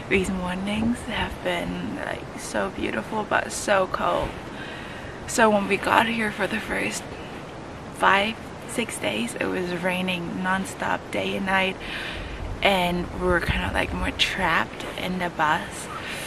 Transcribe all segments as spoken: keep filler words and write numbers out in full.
These mornings have been like so beautiful but so cold. So when we got here for the first five, six days, it was raining non-stop day and night, and we were kind of like more trapped in the bus.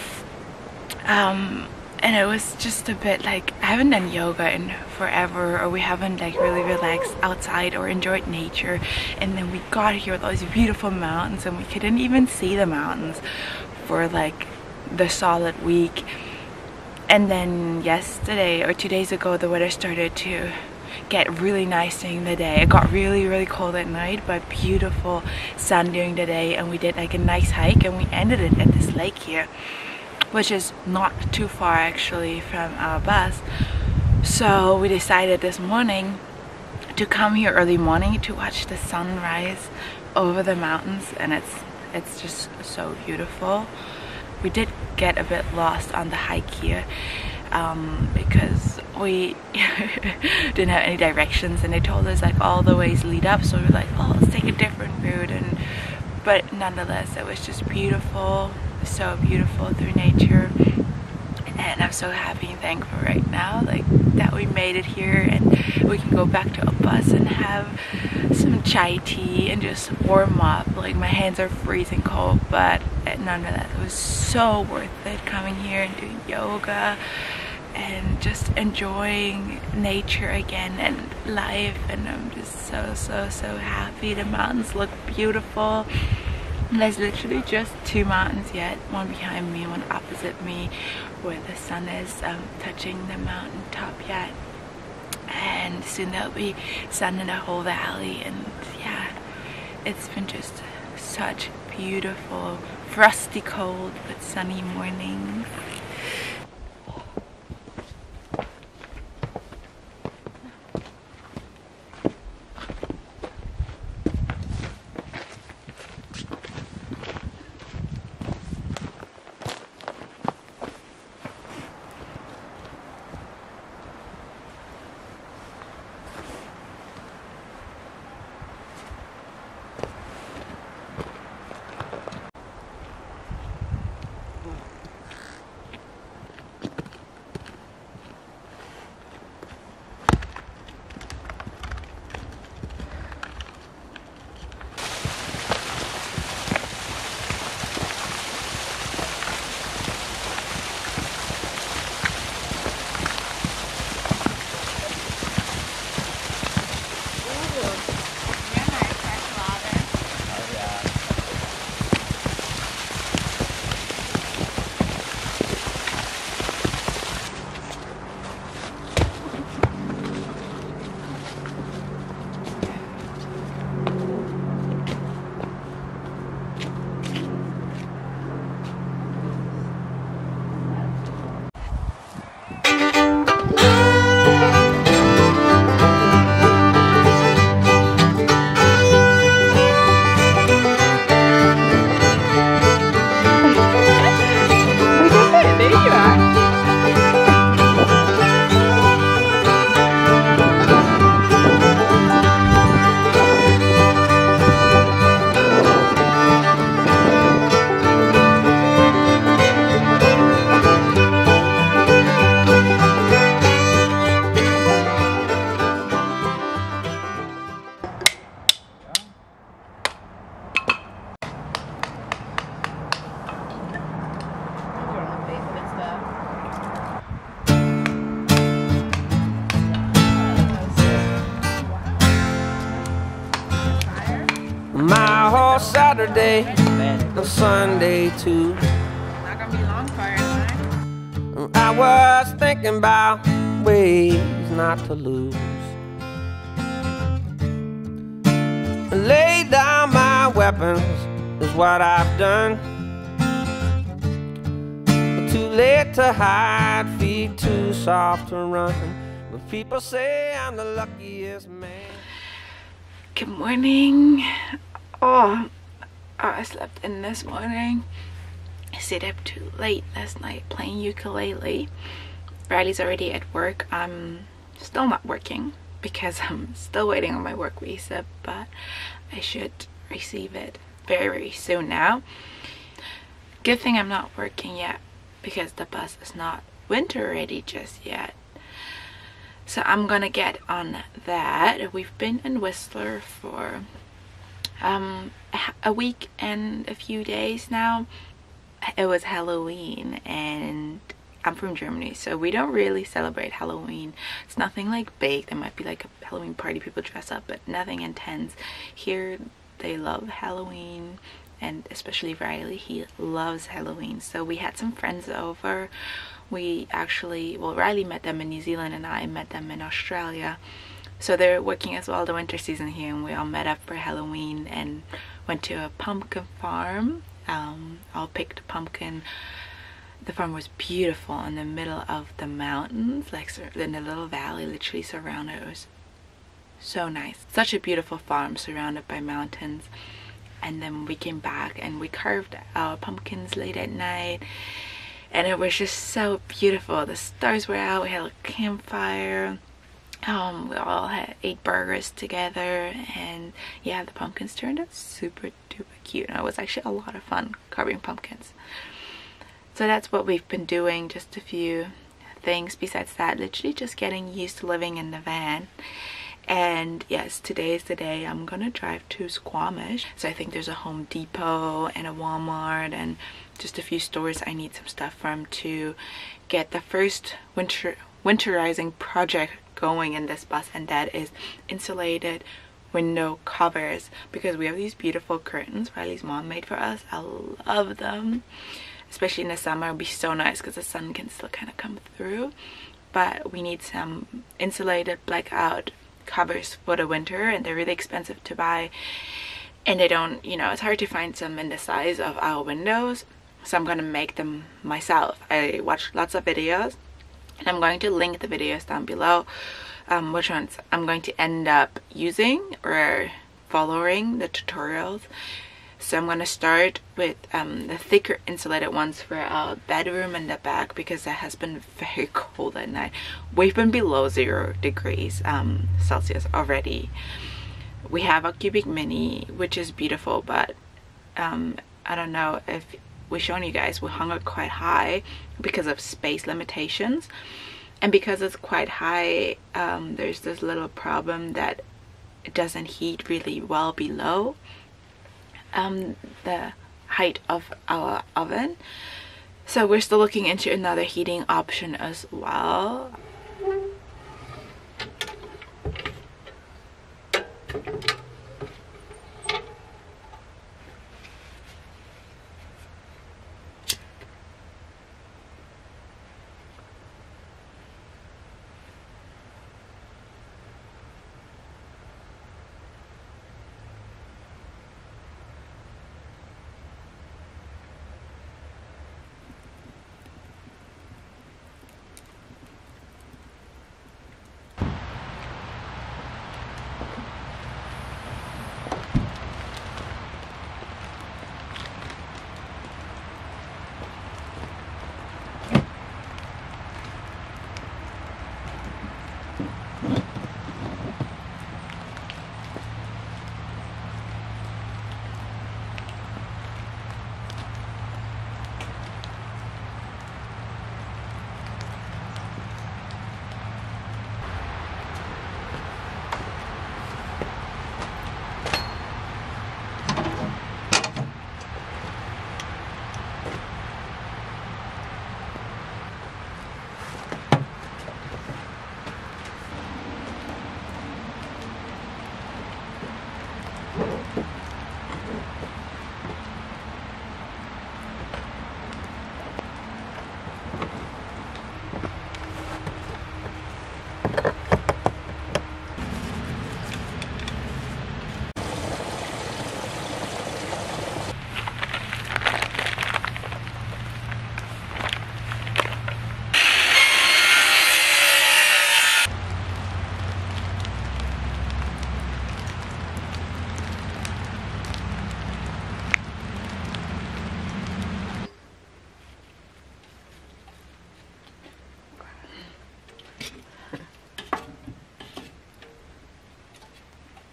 Um, and it was just a bit like, I haven't done yoga in forever, or we haven't like really relaxed outside or enjoyed nature. And then we got here with all these beautiful mountains, and we couldn't even see the mountains for like the solid week. And then yesterday or two days ago, the weather started to get really nice during the day. It got really really cold at night, but beautiful sun during the day, and we did like a nice hike, and we ended it at this lake here, which is not too far actually from our bus. So we decided this morning to come here early morning to watch the sunrise over the mountains, and it's it's just so beautiful. We did get a bit lost on the hike here um, because we didn't have any directions, and they told us like all the ways lead up, so we were like, oh, let's take a different route. And but nonetheless, it was just beautiful, so beautiful through nature. And I'm so happy and thankful right now like that we made it here, and we can go back to a bus and have some chai tea and just warm up. Like my hands are freezing cold, but nonetheless it was so worth it coming here and doing yoga and just enjoying nature again and life. And I'm just so so so happy. The mountains look beautiful. There's literally just two mountains yet, one behind me, one opposite me, where the sun is um, touching the mountain top yet, and soon there'll be sun in the whole valley. And yeah, it's been just such beautiful, frosty cold but sunny mornings. My whole Saturday, and Sunday too. Not gonna be long for it, I was thinking about ways not to lose. Lay down my weapons is what I've done. Too late to hide, feet too soft to run. But people say I'm the luckiest man. Good morning. Oh, I slept in this morning. I stayed up too late last night playing ukulele. Riley's already at work. I'm still not working because I'm still waiting on my work visa, but I should receive it very very soon now. Good thing I'm not working yet because the bus is not winter ready just yet. So I'm gonna get on that. We've been in Whistler for um, a week and a few days now. It was Halloween and I'm from Germany, so we don't really celebrate Halloween. It's nothing like big. There might be like a Halloween party, people dress up, but nothing intense. Here they love Halloween, and especially Riley, he loves Halloween. So we had some friends over. We actually, well, Riley met them in New Zealand and I met them in Australia. So they're working as well the winter season here, and we all met up for Halloween and went to a pumpkin farm. Um, all picked a pumpkin. The farm was beautiful in the middle of the mountains, like in a little valley, literally surrounded. It was so nice. Such a beautiful farm surrounded by mountains. And then we came back and we carved our pumpkins late at night, and it was just so beautiful. The stars were out, we had a campfire. Um, we all had ate burgers together, and yeah, the pumpkins turned out super duper cute, and it was actually a lot of fun carving pumpkins. So that's what we've been doing, just a few things besides that, literally just getting used to living in the van. And yes, today is the day I'm gonna drive to Squamish. So I think there's a Home Depot and a Walmart and just a few stores I need some stuff from to get the first winter winterizing project going in this bus, and that is insulated window covers, because we have these beautiful curtains Riley's mom made for us. I love them, especially in the summer. It would be so nice because the sun can still kind of come through, but we need some insulated blackout covers for the winter, and they're really expensive to buy, and they don't, you know, it's hard to find some in the size of our windows. So I'm gonna make them myself. I watched lots of videos, and I'm going to link the videos down below, um, which ones I'm going to end up using or following the tutorials. So I'm going to start with um, the thicker insulated ones for our bedroom in the back, because it has been very cold at night. We've been below zero degrees um, Celsius already. We have a cubic mini, which is beautiful, but um, I don't know if we've shown you guys, we hung it quite high because of space limitations. And because it's quite high, um, there's this little problem that it doesn't heat really well below um, the height of our oven. So we're still looking into another heating option as well.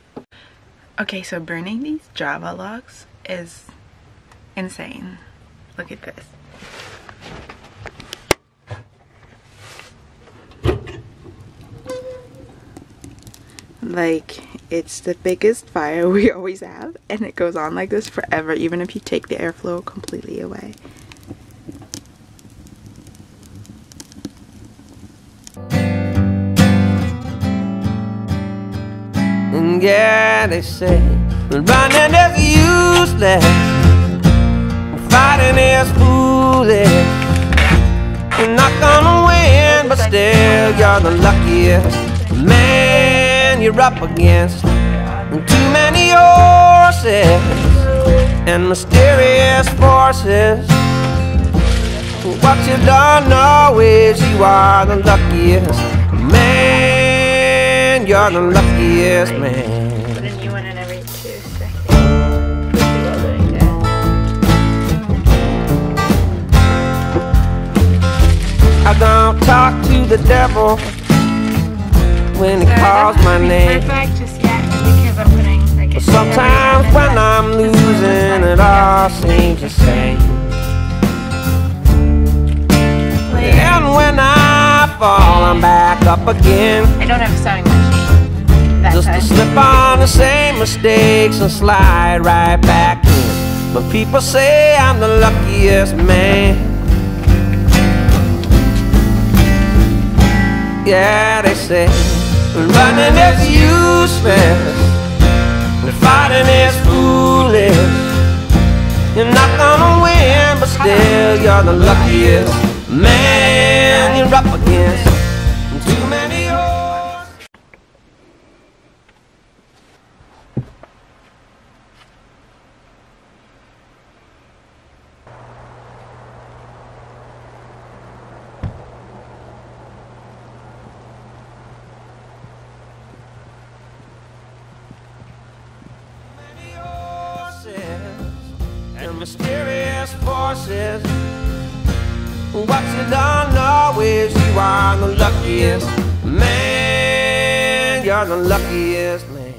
Okay, so burning these Java logs is insane. Look at this. Like, it's the biggest fire we always have, and it goes on like this forever, even if you take the airflow completely away. And yeah, they say running is useless, fighting is foolish. You're not gonna win, but still you're the luckiest man you're up against. Too many horses and mysterious forces. What you don't know is you are the luckiest man. You're the luckiest man. Put a new one in every two seconds. Pretty well doing that. I don't talk to the devil when he So calls my name. Perfect just yet because I'm putting like a Sometimes when I'm losing, it all seems the same. And when I fall, I'm back up again. I don't have a sewing machine. That Just to time. slip on the same mistakes and slide right back in. But people say I'm the luckiest man. Yeah, they say running is useless, and fighting is foolish. You're not gonna win, but still you're the luckiest man you're up against. Too many horses. Many horses and mysterious forces. What you don't know is you are the luckiest man. You're the luckiest man.